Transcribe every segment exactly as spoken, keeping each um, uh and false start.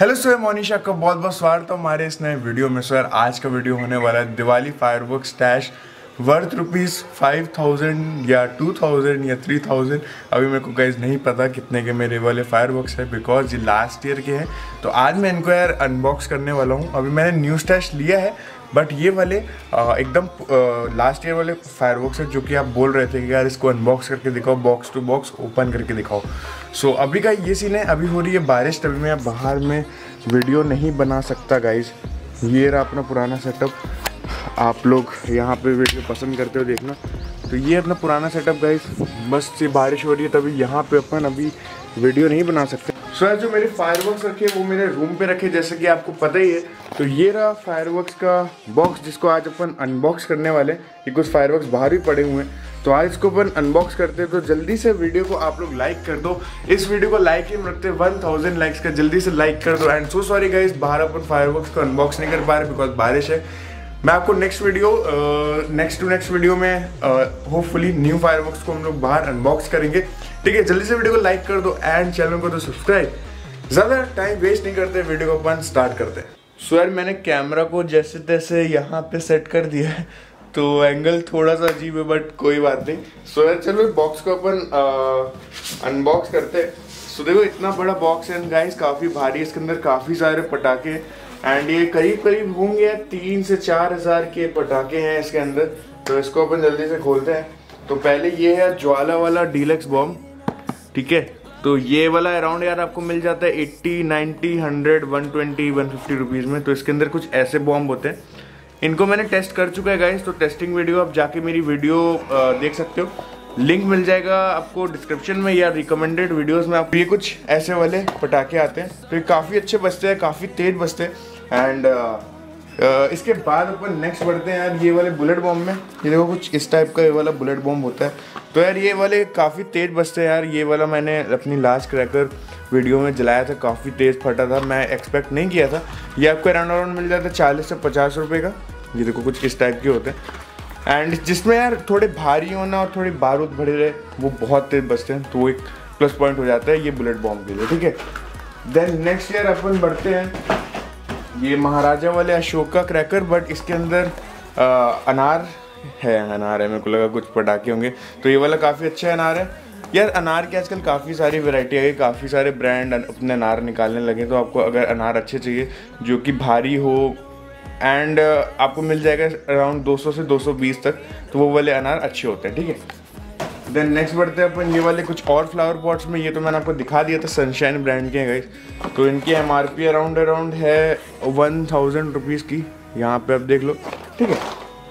Hello sir, Monisha का बहुत बहुत स्वागत है हमारे इस नए वीडियो में। सर आज का वीडियो होने वाला है Diwali firework stash worth rupees five thousand या टू थाउजेंड या थ्री थाउजेंड। अभी मेरे को गाइस नहीं पता कितने के मेरे वाले फायरवर्क्स है, बिकॉज ये लास्ट ईयर के हैं। तो आज मैं इनको यार अनबॉक्स करने वाला हूँ। अभी मैंने न्यू स्टैश लिया है, बट ये वाले एकदम लास्ट ईयर वाले फायरवर्क्स है जो कि आप बोल रहे थे कि यार इसको अनबॉक्स करके दिखाओ, बॉक्स टू बॉक्स ओपन करके दिखाओ। सो so, अभी का ये सीन है, अभी हो रही है बारिश, तभी मैं बाहर में वीडियो नहीं बना सकता गाइज। ये रहा अपना पुराना सेटअप, आप लोग यहाँ पे वीडियो पसंद करते हो देखना। तो ये अपना पुराना सेटअप गाइज, बस से बारिश हो रही है तभी यहाँ पे अपन अभी वीडियो नहीं बना सकते। सो so, जो मेरे फायरवर्क्स रखे वो मेरे रूम पे रखे, जैसे कि आपको पता ही है। तो ये रहा फायरवर्क्स का बॉक्स जिसको आज अपन अनबॉक्स करने वाले। ये कुछ फायरवर्क्स बाहर भी पड़े हुए हैं, तो आज इसको अपन अनबॉक्स करते हैं। तो जल्दी से वीडियो को आप लोग लाइक कर दो। इस वीडियो को लाइक ही रखते हैं वन थाउजेंड लाइक्स का, जल्दी से लाइक कर दो। एंड सो सॉरी गाइस, बाहर अपन फायरवर्क्स को अनबॉक्स नहीं कर पा रहे बिकॉज बारिश है। मैं आपको next video next to next video में होपफुली न्यू फायरवर्क्स को हम लोग बाहर अनबॉक्स करेंगे। ठीक है, जल्दी से वीडियो को लाइक कर दो एंड चैनल को तो सब्सक्राइब। ज़्यादा टाइम वेस्ट नहीं करते, वीडियो को अपन स्टार्ट करते हैं। सो यार मैंने कैमरा को जैसे तैसे यहाँ पे सेट कर दिया है, तो एंगल थोड़ा सा अजीब है बट कोई बात नहीं। सो यार चलो बॉक्स को अपन अनबॉक्स करते हैं। सो देखो इतना बड़ा बॉक्स है गाइस, काफ़ी भारी है। इसके अंदर काफ़ी सारे पटाखे एंड ये करीब करीब होंगे तीन से चार हज़ार के पटाखे हैं इसके अंदर। तो इसको अपन जल्दी से खोलते हैं। तो पहले ये है ज्वाला वाला डीलक्स बॉम्ब, ठीक है। तो ये वाला अराउंड यार आपको मिल जाता है eighty, ninety, hundred, one twenty, one fifty rupees में। तो इसके अंदर कुछ ऐसे बॉम्ब होते हैं। इनको मैंने टेस्ट कर चुका है गाइस, तो टेस्टिंग वीडियो आप जाके मेरी वीडियो देख सकते हो। लिंक मिल जाएगा आपको डिस्क्रिप्शन में या रिकमेंडेड वीडियोस में। आप ये कुछ ऐसे वाले पटाखे आते हैं, तो ये काफ़ी अच्छे बजते हैं, काफ़ी तेज बजते हैं। एंड uh, इसके बाद अपन नेक्स्ट बढ़ते हैं यार ये वाले बुलेट बॉम्ब में। ये देखो कुछ इस टाइप का ये वाला बुलेट बॉम्ब होता है। तो यार ये वाले काफ़ी तेज बजते हैं यार। ये वाला मैंने अपनी लास्ट क्रैकर वीडियो में जलाया था, काफ़ी तेज़ फटा था, मैं एक्सपेक्ट नहीं किया था। ये आपको अराउंड अराउंड मिल जाता है चालीस से पचास रुपये का। ये देखो कुछ इस टाइप के होते हैं एंड जिसमें यार थोड़े भारी होना और थोड़ी बारूद भरे रहे, वो बहुत तेज बजते हैं। तो वो एक प्लस पॉइंट हो जाता है ये बुलेट बॉम्ब के लिए, ठीक है। देन नेक्स्ट ईयर अपन बढ़ते हैं ये महाराजा वाले अशोक का क्रैकर, बट इसके अंदर आ, अनार है अनार है मेरे को लगा कुछ पटाखे होंगे। तो ये वाला काफ़ी अच्छा अनार है यार। अनार के आजकल काफ़ी सारी वैरायटी आ गई, काफ़ी सारे ब्रांड अपने अनार निकालने लगे। तो आपको अगर अनार अच्छे चाहिए जो कि भारी हो एंड आपको मिल जाएगा अराउंड दो सौ से दो सौ बीस तक। तो वो वाले अनार अच्छे होते हैं, ठीक है। देन नेक्स्ट बढ़ते हैं अपन ये वाले कुछ और फ्लावर पॉट्स में। ये तो मैंने आपको दिखा दिया था, सनशाइन ब्रांड के हैं गाइस। तो इनकी M R P around around है वन थाउजेंड रुपीज़ की, यहाँ पे आप देख लो, ठीक है।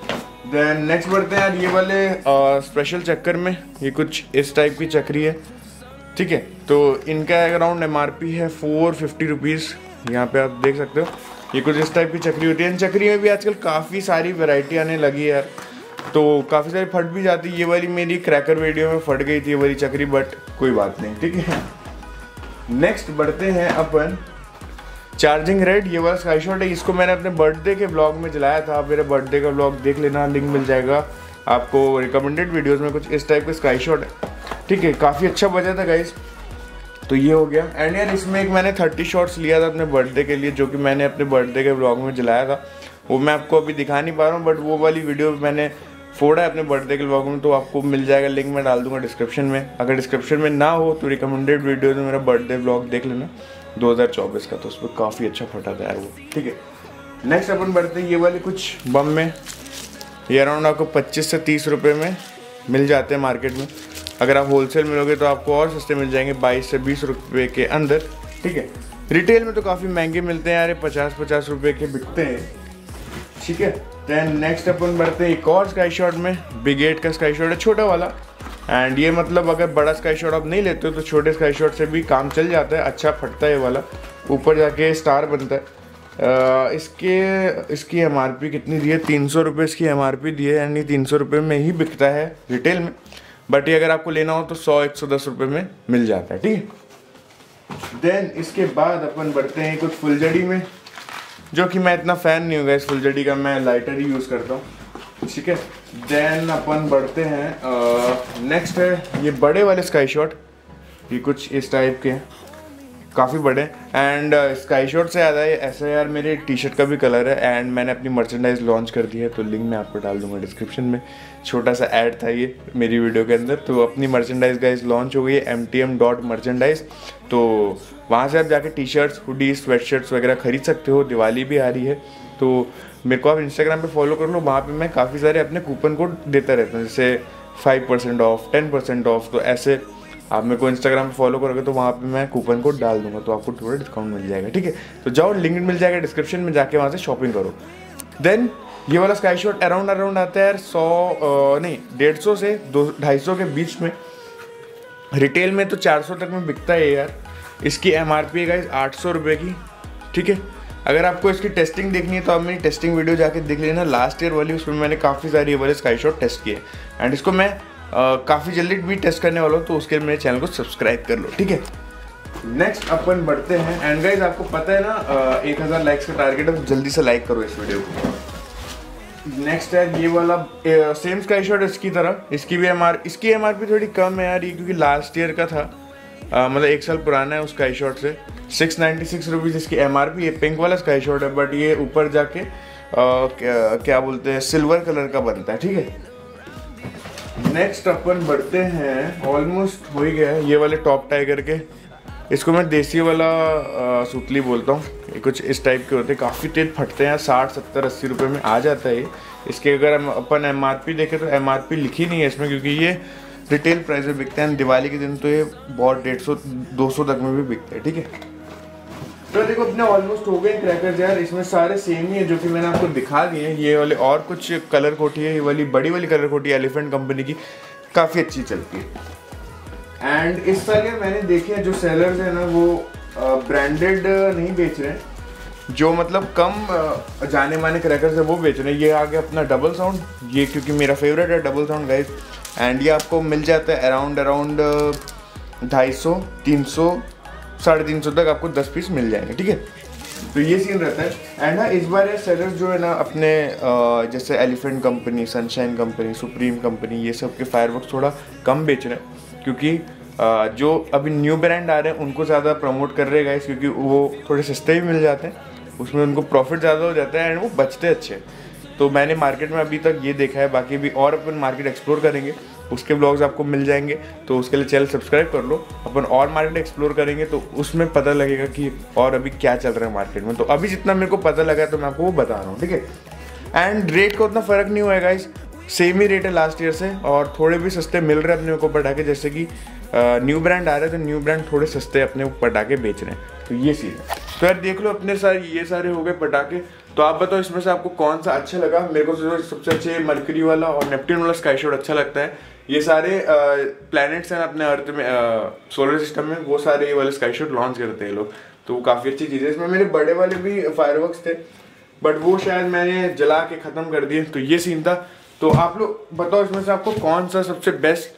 देन नेक्स्ट बढ़ते हैं यार ये वाले स्पेशल चक्कर में। ये कुछ इस टाइप की चक्री है, ठीक है। तो इनका अराउंड एम आर पी है फोर फिफ्टी रुपीज़, यहाँ पे आप देख सकते हो। ये कुछ इस टाइप की चक्री होती है। इन चक्री में भी आजकल काफ़ी सारी वैरायटी आने लगी है यार, तो काफ़ी सारी फट भी जाती है। ये वाली मेरी क्रैकर वीडियो में फट गई थी ये वाली चक्री, बट कोई बात नहीं, ठीक है। नेक्स्ट बढ़ते हैं अपन चार्जिंग रेड। ये वाला स्काई शॉट है, इसको मैंने अपने बर्थडे के ब्लॉग में जलाया था। मेरे बर्थडे का ब्लॉग देख लेना, लिंक मिल जाएगा आपको रिकमेंडेड वीडियोज़ में। कुछ इस टाइप का स्काई शॉट है, ठीक है, काफ़ी अच्छा बजा था गाइस। तो ये हो गया। एंड यार इसमें एक मैंने थर्टी शॉट्स लिया था अपने बर्थडे के लिए, जो कि मैंने अपने बर्थडे के ब्लॉग में जलाया था। वो मैं आपको अभी दिखा नहीं पा रहा हूँ, बट वो वाली वीडियो मैंने फोड़ा है अपने बर्थडे के ब्लॉग में। तो आपको मिल जाएगा, लिंक मैं डाल दूंगा डिस्क्रिप्शन में। अगर डिस्क्रिप्शन में ना हो तो रिकमेंडेड वीडियो में मेरा बर्थडे ब्लॉग देख लेना दो हज़ार चौबीस का, तो उस पर काफ़ी अच्छा फटा था यार वो, ठीक है। नेक्स्ट अपन बढ़ते हैं ये वाले कुछ बम में। ये अराउंड आपको पच्चीस से तीस रुपये में मिल जाते हैं मार्केट में। अगर आप होलसेल में लोगे तो आपको और सस्ते मिल जाएंगे, बाईस से बीस रुपये के अंदर, ठीक है। रिटेल में तो काफ़ी महंगे मिलते हैं यार, पचास पचास रुपये के बिकते हैं, ठीक है। देन नेक्स्ट अपन बढ़ते हैं एक और स्काई शॉट में। बिग एट का स्काई शॉट है, छोटा वाला। एंड ये मतलब अगर बड़ा स्काई शॉट आप नहीं लेते हो तो छोटे स्काई शॉट से भी काम चल जाता है, अच्छा फटता है ये वाला, ऊपर जाके स्टार बनता है। आ, इसके इसकी एम आर पी कितनी दी है? तीन सौ रुपये इसकी एम आर पी दी है, यानी तीन सौ रुपये में ही बिकता है रिटेल में। बट ये अगर आपको लेना हो तो सौ एक सौ दस रुपये में मिल जाता है, ठीक है। देन इसके बाद अपन बढ़ते हैं कुछ फुलझड़ी में, जो कि मैं इतना फ़ैन नहीं होगा इस फुलझड़ी का, मैं लाइटर ही यूज़ करता हूँ, ठीक है। देन अपन बढ़ते हैं नेक्स्ट है ये बड़े वाले स्काई शॉट। ये कुछ इस टाइप के हैं, काफ़ी बड़े। एंड स्काई शॉट से याद है, ऐसा यार मेरे टी शर्ट का भी कलर है एंड मैंने अपनी मर्चेंडाइज लॉन्च कर दी है, तो लिंक मैं आपको डाल दूंगा डिस्क्रिप्शन में। छोटा सा ऐड था ये मेरी वीडियो के अंदर। तो अपनी मर्चेंडाइज गाइज लॉन्च हो गई है, M T M dot merchandise. तो वहाँ से आप जाके T shirts, hoodies, sweat shirts वगैरह खरीद सकते हो। दिवाली भी आ रही है तो मेरे को आप इंस्टाग्राम पे फॉलो कर लो, वहाँ पे मैं काफ़ी सारे अपने कूपन कोड देता रहता हूँ, जैसे five percent off, ten percent off. तो ऐसे आप मेरे को इंस्टाग्राम पे फॉलो करोगे तो वहाँ पे मैं कूपन कोड डाल दूंगा, तो आपको थोड़ा डिस्काउंट मिल जाएगा, ठीक है। तो जाओ, लिंक मिल जाएगा डिस्क्रिप्शन में, जाके वहाँ से शॉपिंग करो। देन ये वाला स्काई शॉट अराउंड अराउंड आता है यार सौ नहीं डेढ़ सौ से दो ढाई सौ के बीच में। रिटेल में तो चार सौ तक में बिकता है यार। इसकी एम आर पी है गाइस आठ सौ रुपये की, ठीक है। अगर आपको इसकी टेस्टिंग देखनी है तो आप मेरी टेस्टिंग वीडियो जाके देख लेना, लास्ट ईयर वाली, उसमें मैंने काफ़ी सारी ये वाले स्काई शॉट टेस्ट किए एंड इसको मैं काफ़ी जल्दी भी टेस्ट करने वाला हूँ, तो उसके लिए मेरे चैनल को सब्सक्राइब कर लो, ठीक है। नेक्स्ट अपन बढ़ते हैं एंड गाइज आपको पता है ना एक हज़ार लाइक्स का टारगेट है, तो जल्दी से लाइक करो इस वीडियो को। नेक्स्ट है ये वाला सेम स्काई शॉट इसकी तरह, इसकी भी एम आर इसकी एम आर पी थोड़ी कम है यार ये, क्योंकि लास्ट ईयर का था, आ, मतलब एक साल पुराना है उस स्काई शॉट से। सिक्स नाइन्टी सिक्स रुपीज़ इसकी एम आर पी। ये पिंक वाला स्काई शॉट है, बट ये ऊपर जाके आ, क्या, क्या बोलते हैं, सिल्वर कलर का बनता है, ठीक है। नेक्स्ट अपन बढ़ते हैं, ऑलमोस्ट हो ही गया है, ये वाले टॉप टाइगर के। इसको मैं देसी वाला आ, सुतली बोलता हूँ। ये कुछ इस टाइप के होते हैं, काफ़ी तेज फटते हैं, साठ सत्तर अस्सी रुपये में आ जाता है ये। इसके अगर हम अपन एम आर पी देखें तो एम आर पी लिखी नहीं है इसमें, क्योंकि ये रिटेल प्राइस में बिकते हैं। दिवाली के दिन तो ये बहुत डेढ़ सौ दो सौ तक में भी बिकते हैं, ठीक है। तो देखो अपने ऑलमोस्ट हो गए क्रैकर्स यार, इसमें सारे सेम ही है जो कि मैंने आपको दिखा दिए हैं। ये वाले और कुछ कलर कोटी है, ये वाली बड़ी वाली कलर कोटी एलिफेंट कंपनी की, काफ़ी अच्छी चलती है। एंड इस साल ये मैंने देखे हैं जो सेलर्स हैं ना, वो ब्रांडेड नहीं बेच रहे हैं, जो मतलब कम जाने माने क्रैकर्स है वो बेच रहे हैं। ये आ गया अपना डबल साउंड, ये क्योंकि मेरा फेवरेट है डबल साउंड गाइस। एंड ये आपको मिल जाता है अराउंड अराउंड ढाई सौ तीन सौ साढ़े तीन सौ तक आपको दस पीस मिल जाएंगे, ठीक है। तो ये सीन रहता है। एंड हाँ इस बार ये सेलर्स जो है ना अपने जैसे Elephant company, Sunshine company, Supreme company, ये सब के फायरवर्क्स थोड़ा कम बेच रहे हैं, क्योंकि जो अभी न्यू ब्रांड आ रहे हैं उनको ज़्यादा प्रमोट कर रहे हैं गाइस, क्योंकि वो थोड़े सस्ते भी मिल जाते हैं, उसमें उनको प्रॉफिट ज़्यादा हो जाता है एंड वो बचते अच्छे। तो मैंने मार्केट में अभी तक ये देखा है, बाकी भी और अपन मार्केट एक्सप्लोर करेंगे, उसके ब्लॉग्स आपको मिल जाएंगे, तो उसके लिए चैनल सब्सक्राइब कर लो। अपन और मार्केट एक्सप्लोर करेंगे तो उसमें पता लगेगा कि और अभी क्या चल रहा है मार्केट में। तो अभी जितना मेरे को पता लगा है तो मैं आपको वो बता रहा हूँ, ठीक है। एंड रेट का उतना फ़र्क नहीं हुआ है गाइस, सेम ही रेट है लास्ट ईयर से, और थोड़े भी सस्ते मिल रहे हैं अपने को पटाखे, जैसे कि न्यू ब्रांड आ रहे हैं तो न्यू ब्रांड थोड़े सस्ते अपने पटाखे बेच रहे हैं। तो ये चीज़ है। तो यार देख लो अपने सारे ये सारे हो गए पटाखे। तो आप बताओ इसमें से आपको कौन सा अच्छा लगा। मेरे को सबसे अच्छे मरकरी वाला और नेपट्टून वाला स्काई शॉट अच्छा लगता है। ये सारे प्लैनेट्स हैं अपने अर्थ में, सोलर सिस्टम में, वो सारे ये वाले स्काई शॉट लॉन्च करते हैं लोग, तो वो काफ़ी अच्छी चीज़ है। इसमें मेरे बड़े वाले भी फायरवर्क्स थे, बट वो शायद मैंने जला के ख़त्म कर दिए। तो ये सीन था। तो आप लोग बताओ इसमें से आपको कौन सा सबसे बेस्ट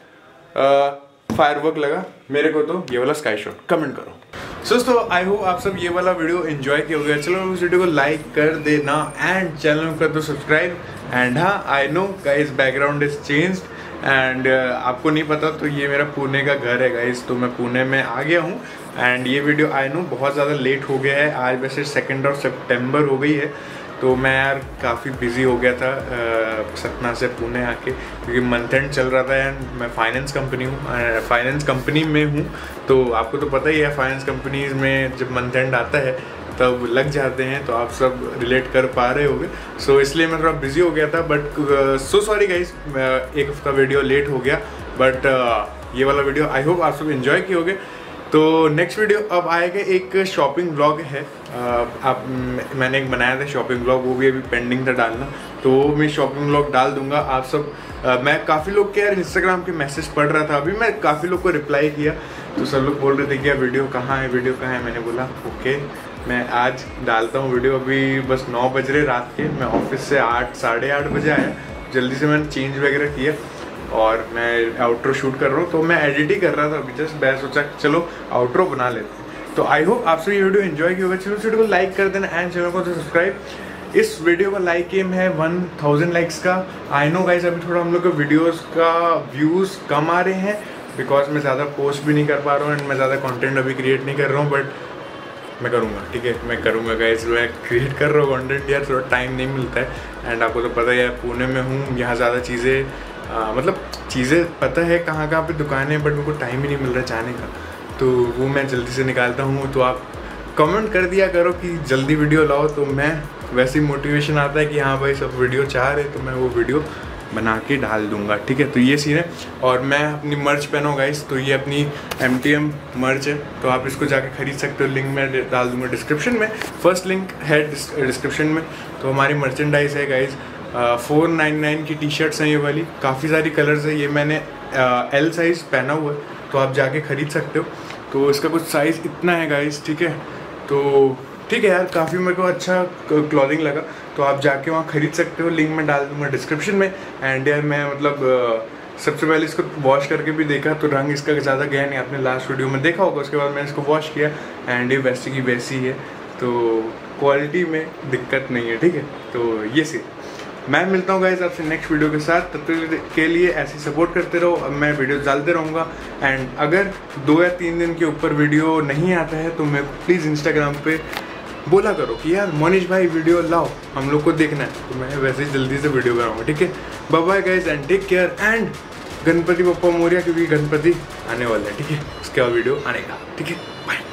फायरवर्क लगा। मेरे को तो ये वाला स्काई शॉट, कमेंट करो। सो दोस्तों आई होप आप सब ये वाला वीडियो एंजॉय किया होगा। चलो उस वीडियो को लाइक कर देना एंड चैनल को कर दो सब्सक्राइब। एंड हाँ I know guys background is changed and आपको नहीं पता तो ये मेरा पुणे का घर है गाइस, तो मैं पुणे में आ गया हूँ। एंड ये वीडियो आई नो बहुत ज़्यादा लेट हो गया है, आज वैसे सेकेंड ऑफ सितंबर हो गई है, तो मैं यार काफ़ी बिजी हो गया था आ, सतना से पुणे आके, क्योंकि मंथ एंड चल रहा था एंड मैं फाइनेंस कंपनी हूँ फाइनेंस कंपनी में हूँ। तो आपको तो पता ही है फाइनेंस कंपनीज में जब मंथ एंड आता है तब लग जाते हैं, तो आप सब रिलेट कर पा रहे होगे। सो so, इसलिए मैं थोड़ा बिजी हो गया था, बट सो सॉरी गाइस, एक हफ्ता वीडियो लेट हो गया, बट uh, ये वाला वीडियो आई होप आप सब एंजॉय किए होगे। तो नेक्स्ट वीडियो अब आएगा, एक शॉपिंग ब्लॉग है। uh, आप मैंने एक बनाया था शॉपिंग ब्लॉग, वो भी अभी पेंडिंग था डालना, तो वो मैं शॉपिंग ब्लॉग डाल दूंगा। आप सब uh, मैं काफ़ी लोग के यार इंस्टाग्राम के मैसेज पढ़ रहा था, अभी मैं काफ़ी लोग को रिप्लाई किया, तो सब लोग बोल रहे थे कि यार वीडियो कहाँ है वीडियो कहाँ है। मैंने बोला ओके मैं आज डालता हूँ वीडियो। अभी बस नौ बज रहे रात के, मैं ऑफिस से आठ साढ़े आठ बजे आया, जल्दी से मैंने चेंज वगैरह किया और मैं आउटरो शूट कर रहा हूँ। तो मैं एडिट ही कर रहा था अभी जस्ट, मैं सोचा चलो आउटरो बना लेते हैं। तो आई होप आप सब ये वीडियो एंजॉय किया होगा। चलो इस वीडियो को लाइक कर देना एंड चैनल को सब्सक्राइब। इस वीडियो का लाइक एम है वन थाउजेंड लाइक्स का। आई नो गाइस अभी थोड़ा हम लोग के वीडियोस का व्यूज़ कम आ रहे हैं, बिकॉज मैं ज़्यादा पोस्ट भी नहीं कर पा रहा हूँ एंड मैं ज़्यादा कंटेंट अभी क्रिएट नहीं कर रहा हूँ, बट मैं करूँगा, ठीक है, मैं करूँगा गाइस। मैं क्रिएट कर रहा हूँ कंटेंट यार, थोड़ा टाइम नहीं मिलता है एंड आपको तो पता ही है पुणे में हूँ, यहाँ ज़्यादा चीज़ें मतलब चीज़ें पता है कहाँ कहाँ पे दुकानें, बट मेरे को टाइम ही नहीं मिल रहा जाने का, तो वो मैं जल्दी से निकालता हूँ। तो आप कमेंट कर दिया करो कि जल्दी वीडियो लाओ, तो मैं वैसे ही मोटिवेशन आता है कि हाँ भाई सब वीडियो चाह रहे, तो मैं वो वीडियो बना के डाल दूंगा, ठीक है। तो ये सीन है। और मैं अपनी मर्च पहना गाइस, तो ये अपनी एम टी एम मर्च है, तो आप इसको जाके खरीद सकते हो, लिंक मैं डाल दूंगा डिस्क्रिप्शन में, फर्स्ट लिंक है डिस्क्रिप्शन में। तो हमारी मर्चेंडाइज है गाइस, फोर नाइन नाइन की टी शर्ट्स हैं ये वाली, काफ़ी सारी कलर्स है, ये मैंने एल साइज़ पहना हुआ है, तो आप जाके खरीद सकते हो। तो इसका कुछ साइज़ इतना है गाइस, ठीक है। तो ठीक है यार, काफ़ी मेरे को अच्छा क्लॉथिंग लगा, तो आप जाके वहाँ खरीद सकते हो, लिंक मैं डाल दूँगा डिस्क्रिप्शन में। एंड यार मैं मतलब सबसे पहले इसको वॉश करके भी देखा, तो रंग इसका ज़्यादा गया नहीं, आपने लास्ट वीडियो में देखा होगा। उसके बाद मैंने इसको वॉश किया एंड ये वैसी की वैसी है, तो क्वालिटी में दिक्कत नहीं है, ठीक है। तो ये सी मैं मिलता हूँ गाइस आपसे नेक्स्ट वीडियो के साथ, तब तक के लिए ऐसे सपोर्ट करते रहो, अब मैं वीडियो डालते रहूँगा। एंड अगर दो या तीन दिन के ऊपर वीडियो नहीं आता है तो मैं प्लीज़ इंस्टाग्राम पे बोला करो कि यार मोनिश भाई वीडियो लाओ, हम लोग को देखना है, तो मैं वैसे ही जल्दी से वीडियो बनाऊँगा, ठीक है। Bye bye guys and take care and Ganpati Bappa Morya, क्योंकि गणपति आने वाला है, ठीक है, उसके बाद वीडियो आने का, ठीक है, बाय।